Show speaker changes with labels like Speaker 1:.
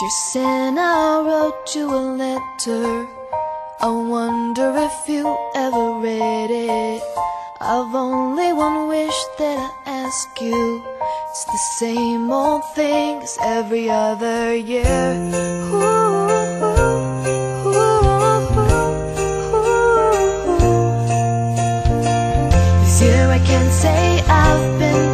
Speaker 1: Dear Santa wrote you a letter. I wonder if you ever read it. I've only one wish that I ask you. It's the same old thing as every other year. Ooh, ooh, ooh, ooh. This year I can't say I've been